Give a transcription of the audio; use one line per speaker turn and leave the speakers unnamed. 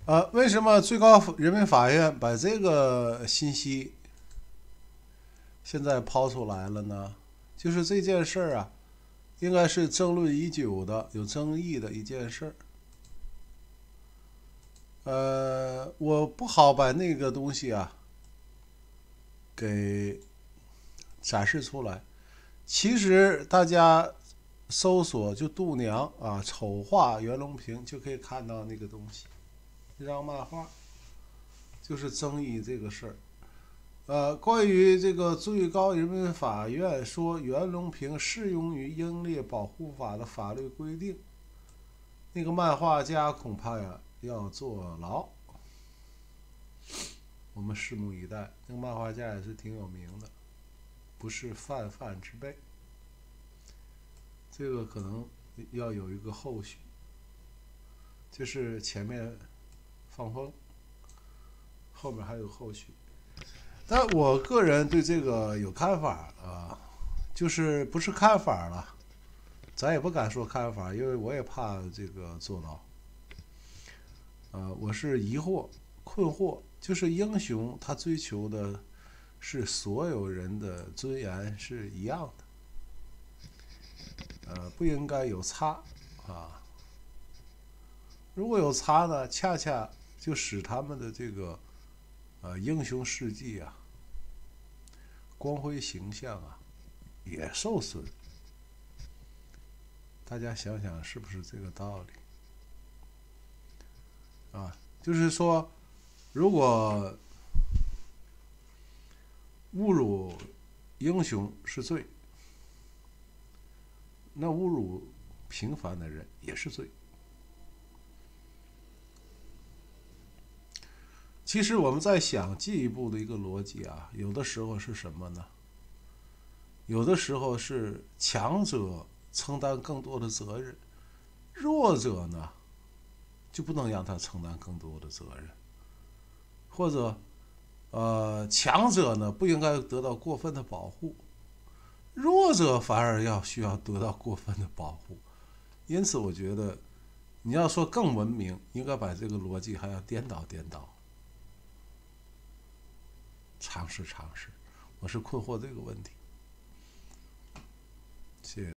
为什么最高人民法院把这个信息现在抛出来了呢？就是这件事儿啊，应该是争论已久的、有争议的一件事儿。我不好把那个东西啊给展示出来。其实大家搜索就度娘啊，丑化袁隆平就可以看到那个东西，这张漫画就是争议这个事儿。关于这个最高人民法院说袁隆平适用于英烈保护法的法律规定，那个漫画家恐怕呀要坐牢。我们拭目以待。那个漫画家也是挺有名的，不是泛泛之辈。这个可能要有一个后续，就是前面放风，后面还有后续。但我个人对这个有看法啊，就是不是看法了，咱也不敢说看法，因为我也怕这个坐牢。我是疑惑、困惑，就是英雄他追求的是所有人的尊严是一样的，不应该有差啊。如果有差呢，恰恰就使他们的这个英雄事迹啊、光辉形象啊也受损。大家想想是不是这个道理啊？就是说，如果侮辱英雄是罪，那侮辱平凡的人也是罪。其实我们在想进一步的一个逻辑啊，有的时候是什么呢？有的时候是强者承担更多的责任，弱者呢就不能让他承担更多的责任，或者强者呢不应该得到过分的保护，弱者反而需要得到过分的保护。因此，我觉得你要说更文明，应该把这个逻辑还要颠倒颠倒，尝试尝试。我是困惑这个问题。谢谢。